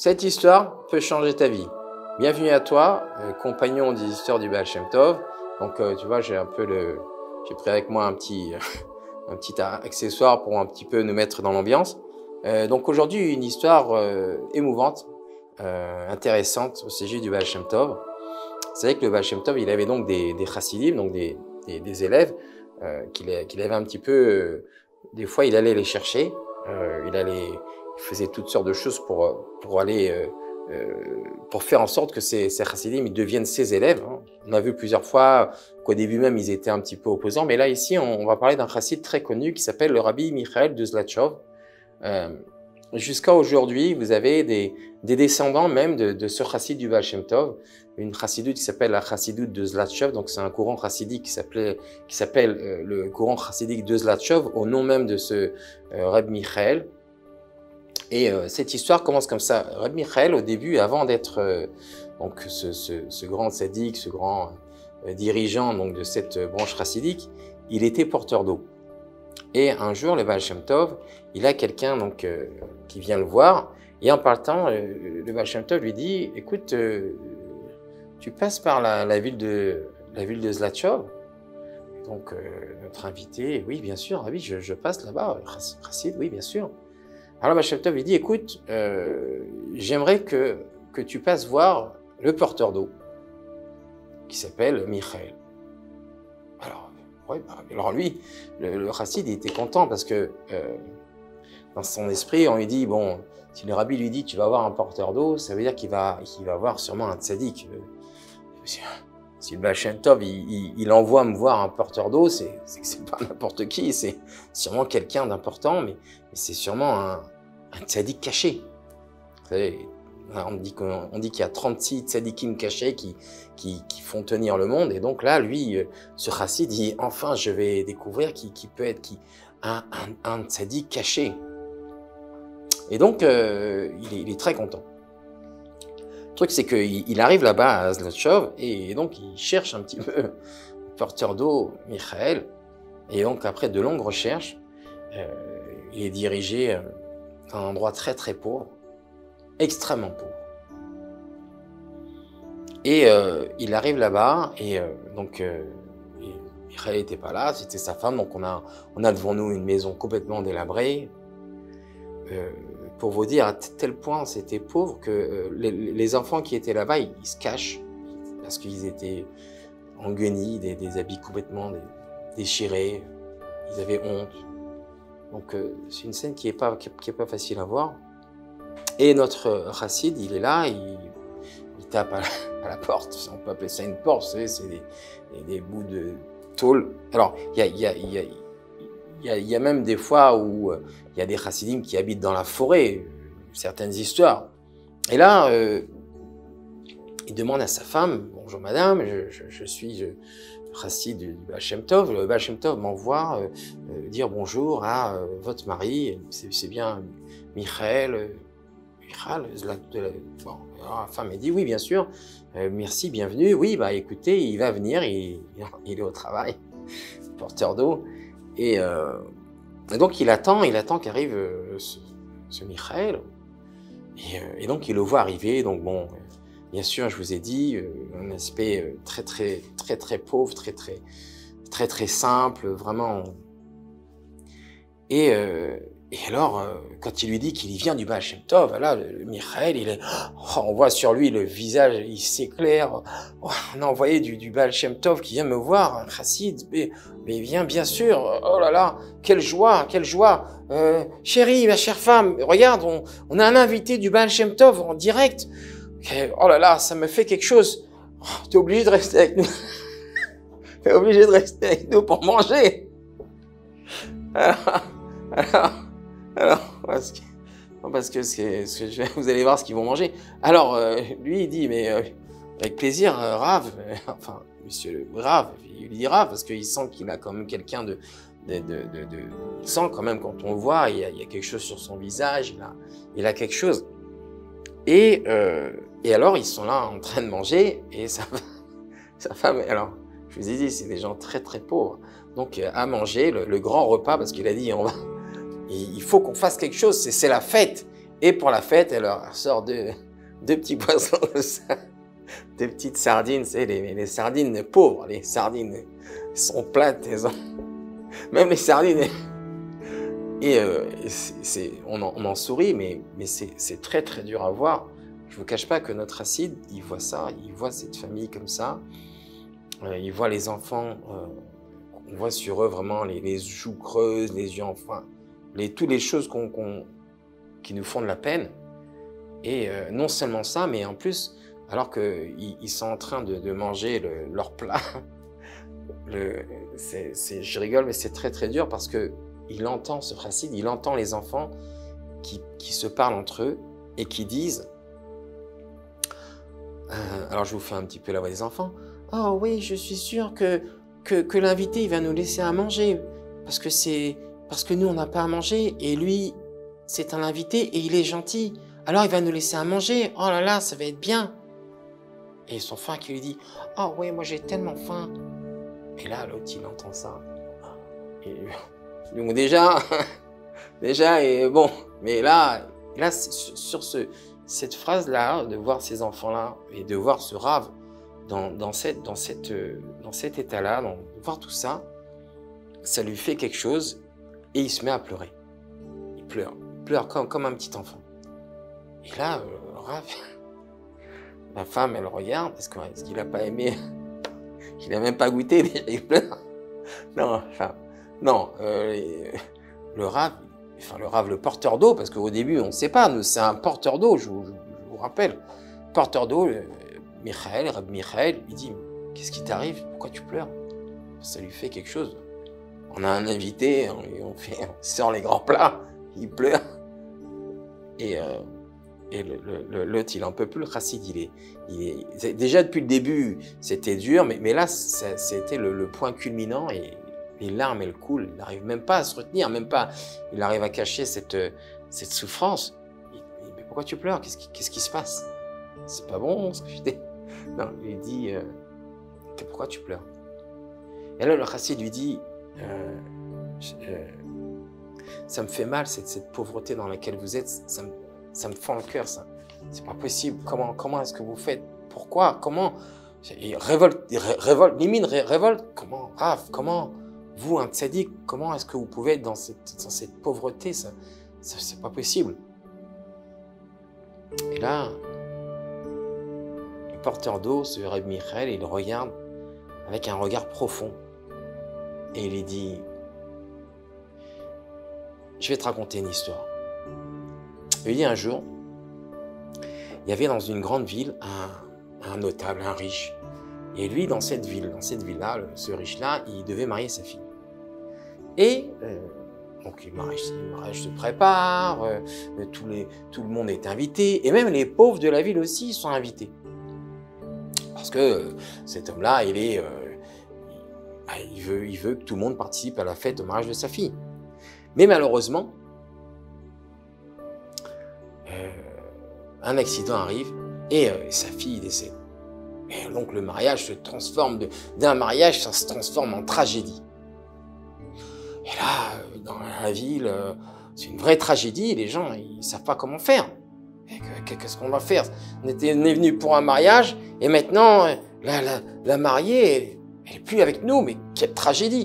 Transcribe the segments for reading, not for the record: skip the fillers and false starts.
Cette histoire peut changer ta vie. Bienvenue à toi, compagnon des histoires du Baal Shem Tov. Donc, tu vois, j'ai pris avec moi un petit accessoire pour un petit peu nous mettre dans l'ambiance. Donc aujourd'hui, une histoire émouvante, intéressante au sujet du Baal Shem Tov. Vous savez que le Baal Shem Tov, il avait donc des chassidim, donc des élèves qu'il avait un petit peu. Des fois, il allait les chercher. Il faisait toutes sortes de choses pour faire en sorte que ces chassidim ils deviennent ses élèves. On a vu plusieurs fois qu'au début même ils étaient un petit peu opposants, mais là ici on va parler d'un chassid très connu qui s'appelle le Rabbi Michael de Zlatchov. Jusqu'à aujourd'hui, vous avez des descendants même de ce chassid du Baal Shem Tov, une chassidoute qui s'appelle la chassidoute de Zlatchov, donc c'est un courant chassidique qui s'appelle le courant chassidique de Zlatchov, au nom même de ce Rabbi Michael. Et cette histoire commence comme ça. Rabbi Michael, au début, avant d'être donc ce grand tzaddik, ce grand dirigeant donc de cette branche chassidique, il était porteur d'eau. Et un jour, le Baal Shem Tov, il a quelqu'un donc qui vient le voir, et en partant, le Baal Shem Tov lui dit, écoute, tu passes par la ville de Zlatchov. Donc notre invité, oui bien sûr, Rabbi, je passe là-bas, chassid, oui bien sûr. Alors le Baal Shem Tov lui dit, écoute, j'aimerais que tu passes voir le porteur d'eau, qui s'appelle Michael. Alors lui, le chassid, il était content parce que dans son esprit, on lui dit, bon, si le rabbi lui dit, tu vas voir un porteur d'eau, ça veut dire qu'il va voir sûrement un tzaddik. Si le Baal Shem Tov, il envoie me voir un porteur d'eau, c'est que c'est pas n'importe qui, c'est sûrement quelqu'un d'important, mais c'est sûrement un tzaddik caché. Vous savez, on dit qu'il y a 36 tzaddikim cachés qui font tenir le monde, et donc là, lui, ce chassid dit, enfin, je vais découvrir qui peut être un tzaddik caché. Et donc, il est très content. Le truc, c'est qu'il arrive là-bas à Zlatchov, et donc il cherche un petit peu le porteur d'eau, Michael, et donc après de longues recherches, il est dirigé à un endroit très très pauvre, extrêmement pauvre. Et il arrive là-bas, et donc Michael n'était pas là, c'était sa femme, donc on a devant nous une maison complètement délabrée. Pour vous dire à tel point c'était pauvre que les enfants qui étaient là-bas, ils se cachent parce qu'ils étaient en guenilles, des habits complètement déchirés, ils avaient honte. Donc c'est une scène qui est pas facile à voir. Et notre chassid, il est là, il tape à la porte, si on peut appeler ça une porte, vous savez, c'est des bouts de tôle. Alors il y a même des fois où il y a des chassidim qui habitent dans la forêt, certaines histoires. Et là, il demande à sa femme, bonjour madame, je suis chassid du Baal Shem Tov. Le Baal Shem Tov m'envoie dire bonjour à votre mari, c'est bien Michael. Bon, alors la femme elle dit oui bien sûr, merci, bienvenue. Oui, bah écoutez, il va venir, il est au travail, porteur d'eau. Et donc il attend qu'arrive ce Michael, et donc il le voit arriver. Donc bon, bien sûr, je vous ai dit un aspect très pauvre, très simple, vraiment. Et alors, quand il lui dit qu'il vient du Baal Shem Tov, là, le Michael, on voit sur lui le visage, il s'éclaire. Oh, on a envoyé du Baal Shem Tov qui vient me voir, un chassid, mais il vient bien sûr. Oh là là, quelle joie. Chérie, ma chère femme, regarde, on a un invité du Baal Shem Tov en direct. Oh là là, ça me fait quelque chose. Oh, t'es obligé de rester avec nous. T'es obligé de rester avec nous pour manger. Alors, parce que vous allez voir ce qu'ils vont manger. Alors, lui, il dit, mais avec plaisir, Rav, enfin, monsieur Rav, il lui dit Rav, parce qu'il sent qu'il a quand même quelqu'un il sent quand même, quand on le voit, il y a quelque chose sur son visage, il a quelque chose. Et alors, ils sont là en train de manger, et sa femme, alors, je vous ai dit, c'est des gens très pauvres. Donc, à manger, le grand repas, parce qu'il a dit, il faut qu'on fasse quelque chose, c'est la fête. Et pour la fête, elle leur sort deux petits poissons, deux petites sardines, c'est les sardines pauvres, les sardines sont plates, même les sardines. Et on en sourit, mais c'est très très dur à voir. Je ne vous cache pas que notre Hassid, il voit ça, il voit cette famille comme ça, il voit les enfants, on voit sur eux vraiment les joues creuses, les yeux enfin, toutes les choses qui nous font de la peine. Et non seulement ça, mais en plus, alors qu'ils sont en train de manger leur plat, je rigole, mais c'est très très dur parce que il entend, ce Chassid, il entend les enfants qui se parlent entre eux et qui disent, alors je vous fais un petit peu la voix des enfants, « Oh oui, je suis sûr que l'invité il va nous laisser à manger, parce que nous on n'a pas à manger, et lui c'est un invité et il est gentil, alors il va nous laisser à manger, oh là là, ça va être bien. » Et son frère qui lui dit, « Oh oui, moi j'ai tellement faim. » Et là, l'autre il entend ça. Et, donc déjà, et bon, mais là sur cette phrase-là, de voir ces enfants-là et de voir ce Rav dans cet état-là, de voir tout ça, ça lui fait quelque chose et il se met à pleurer. Il pleure comme un petit enfant. Et là, le Rav, la femme, elle regarde, est-ce qu'il n'a pas aimé, il n'a même pas goûté, déjà il pleure. Non, le Rav, le porteur d'eau, parce qu'au début, on ne sait pas, c'est un porteur d'eau, je vous rappelle. Porteur d'eau, Rabbi Michael, il dit, qu'est-ce qui t'arrive? Pourquoi tu pleures? Ça lui fait quelque chose. On a un invité, on sort les grands plats, il pleure. Et l'autre, il en peut plus, le Chassid, déjà depuis le début, c'était dur, mais là, c'était le point culminant et les larmes, elles coulent. Il n'arrive même pas à se retenir, même pas. Il arrive à cacher cette souffrance. Mais pourquoi tu pleures? Qu'est-ce qui se passe? C'est pas bon, ça fait. Non, il lui dit, pourquoi tu pleures? Et là, le Chassid lui dit, ça me fait mal, cette pauvreté dans laquelle vous êtes, ça me fend le cœur, ça. C'est pas possible. Comment est-ce que vous faites? Pourquoi? Comment? Révolte, comment? Rav, comment? Vous, un tzaddik, comment est-ce que vous pouvez être dans cette pauvreté? Ça c'est pas possible. Et là, le porteur d'eau, ce Rabbi Michael, il regarde avec un regard profond. Et il lui dit, je vais te raconter une histoire. Il dit un jour, il y avait dans une grande ville un notable, un riche. Et lui, dans cette ville-là, ce riche-là, il devait marier sa fille. Et donc le mariage se prépare, tout le monde est invité, et même les pauvres de la ville aussi sont invités. Parce que cet homme-là, il veut que tout le monde participe à la fête au mariage de sa fille. Mais malheureusement, un accident arrive et sa fille décède. Et donc le mariage se transforme, d'un mariage, ça se transforme en tragédie. Et là, dans la ville, c'est une vraie tragédie, les gens, ils ne savent pas comment faire. Qu'est-ce qu'on va faire? On est venu pour un mariage, et maintenant, la mariée, elle n'est plus avec nous, mais quelle tragédie!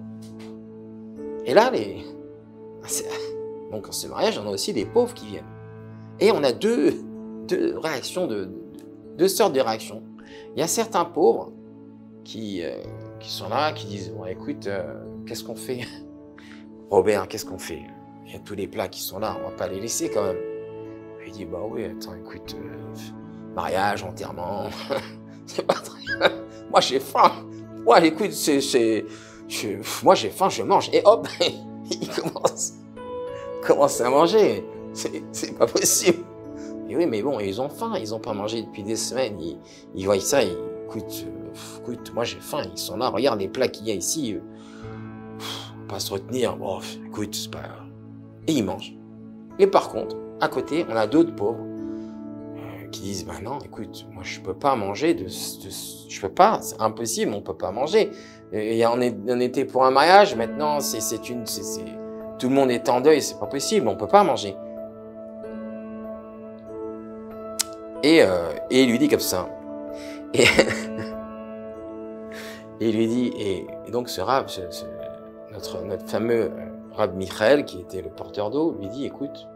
Et là, donc, dans ce mariage, on a aussi des pauvres qui viennent. Et on a deux réactions, deux sortes de réactions. Il y a certains pauvres qui sont là, qui disent, bon, écoute, qu'est-ce qu'on fait? Robert, qu'est-ce qu'on fait? Il y a tous les plats qui sont là, on va pas les laisser quand même. Puis il dit, bah oui, attends, écoute, mariage, enterrement, c'est pas très... Moi j'ai faim. Ouais, écoute, moi j'ai faim, je mange. Et hop, il commence à manger. C'est pas possible. Et oui, mais bon, ils ont faim, ils ont pas mangé depuis des semaines. Ils voient ça, écoute, moi j'ai faim. Ils sont là, regarde les plats qu'il y a ici. Pas se retenir, bon, écoute, c'est pas... Et ils mangent. Et par contre, à côté, on a d'autres pauvres qui disent, bah non, écoute, moi je peux pas manger, je peux pas, c'est impossible, on peut pas manger. Et on était pour un mariage, maintenant tout le monde est en deuil, c'est pas possible, on peut pas manger. Et il lui dit comme ça. Et, et il lui dit, et donc ce Rav, notre fameux Rav Michael, qui était le porteur d'eau, lui dit, écoute,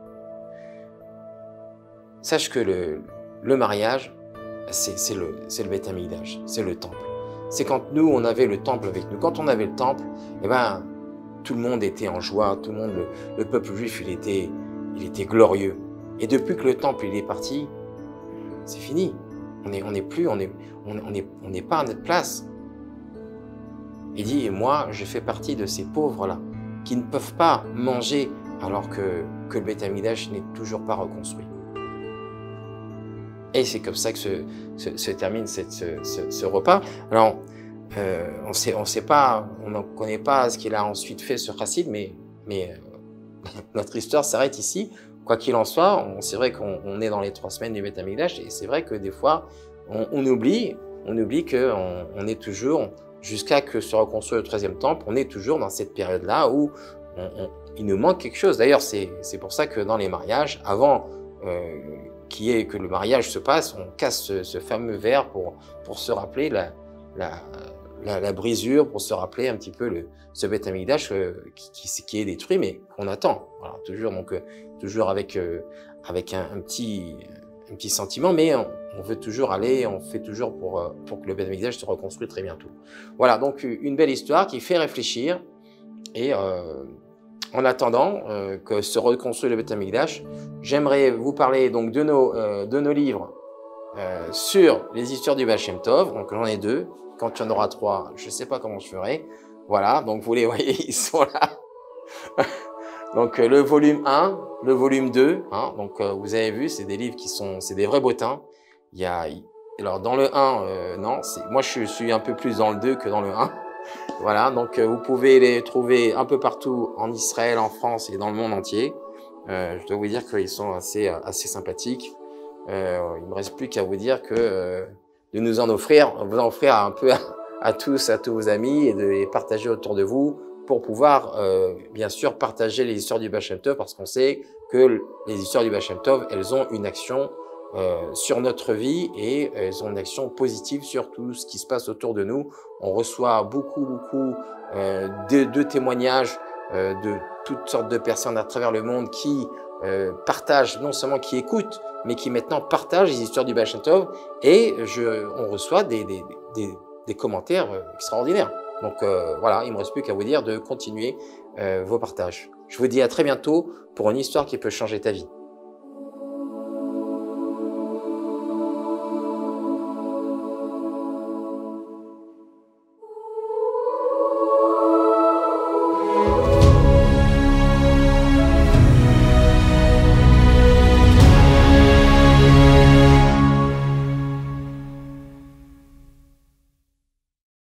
sache que le mariage, c'est le Beth Amikdash, c'est le temple. C'est quand nous, on avait le temple avec nous. Quand on avait le temple, eh ben, tout le monde était en joie, tout le monde, le peuple juif, il était glorieux. Et depuis que le temple il est parti, c'est fini. On n'est pas à notre place. Il dit, et moi, je fais partie de ces pauvres-là, qui ne peuvent pas manger alors que le Beth Amikdash n'est toujours pas reconstruit. Et c'est comme ça que se termine ce repas. Alors, on sait pas, on ne connaît pas ce qu'il a ensuite fait ce chassid, mais notre histoire s'arrête ici. Quoi qu'il en soit, c'est vrai qu'on est dans les 3 semaines du Beth Amikdash, et c'est vrai que des fois, on oublie qu'on est toujours, jusqu'à que se reconstruise le 3e temple, on est toujours dans cette période-là où il nous manque quelque chose. D'ailleurs, c'est pour ça que dans les mariages, avant que le mariage se passe, on casse ce fameux verre pour se rappeler la brisure, pour se rappeler un petit peu ce Beth Amikdash qui est détruit, mais qu'on attend. Voilà, toujours, donc, toujours avec un petit sentiment, mais on veut toujours aller, on fait toujours pour que le Beth Amikdash se reconstruise très bientôt. Voilà, donc une belle histoire qui fait réfléchir, et en attendant que se reconstruise le Beth Amikdash, j'aimerais vous parler donc de nos livres sur les histoires du Baal Shem Tov. Donc j'en ai 2. Quand il y en aura 3, je ne sais pas comment je ferai. Voilà, donc vous les voyez, ils sont là. Donc le volume 1, le volume 2. Hein, donc vous avez vu, c'est des livres c'est des vrais bottins. Alors dans le 1, non, moi je suis un peu plus dans le 2 que dans le 1. Voilà, donc vous pouvez les trouver un peu partout en Israël, en France et dans le monde entier. Je dois vous dire qu'ils sont assez sympathiques. Il ne me reste plus qu'à vous dire que de vous en offrir un peu à tous vos amis, et de les partager autour de vous pour pouvoir bien sûr partager les histoires du Baal Shem Tov, parce qu'on sait que les histoires du Baal Shem Tov, elles ont une action sur notre vie, et elles ont une action positive sur tout ce qui se passe autour de nous. On reçoit beaucoup de témoignages de toutes sortes de personnes à travers le monde qui partagent, non seulement qui écoutent, mais qui maintenant partagent les histoires du Baal Shem Tov, et on reçoit des commentaires extraordinaires. Donc voilà, il ne me reste plus qu'à vous dire de continuer vos partages. Je vous dis à très bientôt pour une histoire qui peut changer ta vie.